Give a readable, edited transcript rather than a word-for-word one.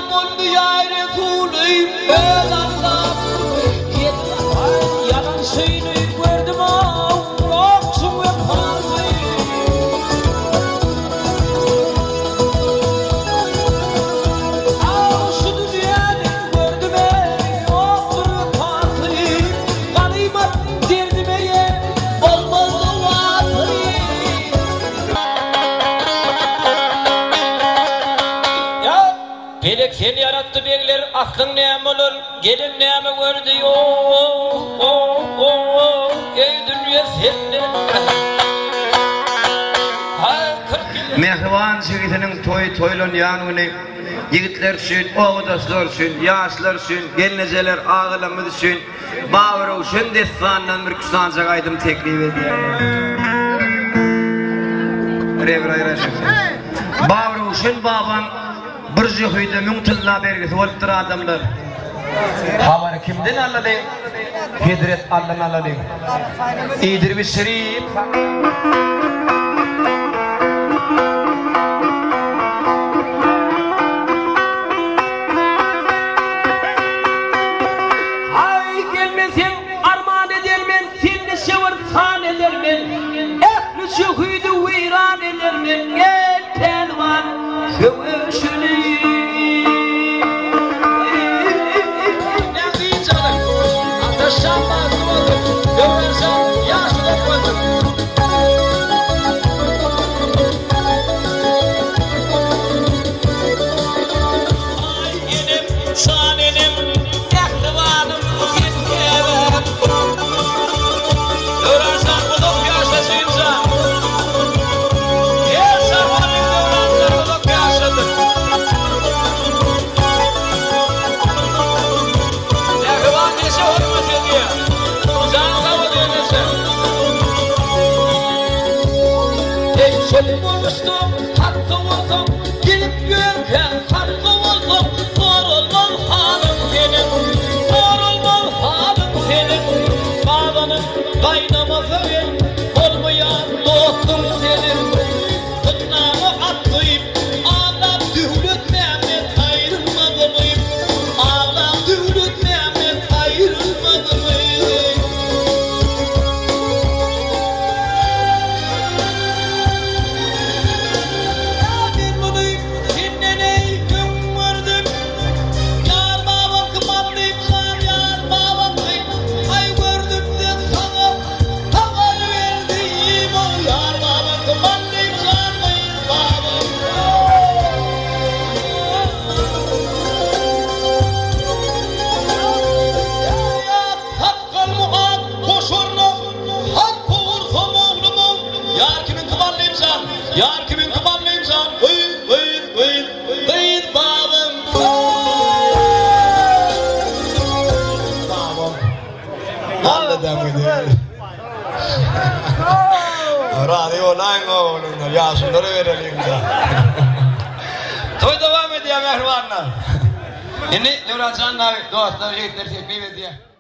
oldu ya Resulüm ben Allah'ım yalan söyleyip gördüm yoksun vefası şu dünyanın gördüm yoktur vefası galimat derdime yer olmaz duası ya gelek seni yarattı beyler aklın neyem olur gelin neyem gördü ey dünya senden Mehriban jigitinin toylun yanını yigitler üçün, oğudaslar üçün, yaşlar üçün, gelneceler ağılamız üçün, bağırı üçün destandan bir kusancak aydım teklif ediyorum. Bağırı üçün baban bir jihuyda müntilla bergisi oluptur adamlar. Havarı kimden aladı? Hidret Allah'ın aladı. İdir bir şerif. Şuhuydu viran edermen gel telvan kövüşünü ne diyeceğim ateşanlar doğdu görürsen yaşlı koydum ay elim sanelim ehlivanım gitmeyelim görürsen kulak yaşlasıyımsa Çok konuştum, hakkı oldum, gelip görken hakkı oldum. Doğrulmam hanım senin, doğrulmam hanım senin. Babanın kaynamazı olmayan dostum senin. Tıknamı atlayıp, ağlam düğülüt Mehmet ayrılmadı mıyım? Ağlam düğülüt Mehmet ayrılmadı mıyım? Yar kimin kıbalıyımsan bıyır babam babam Nanda demedi radyo lan oğlum ya şunları verelim ya toy devam ediyor mehribanlar şimdi Nurhan Can'la dostlar yekler tepki ediyor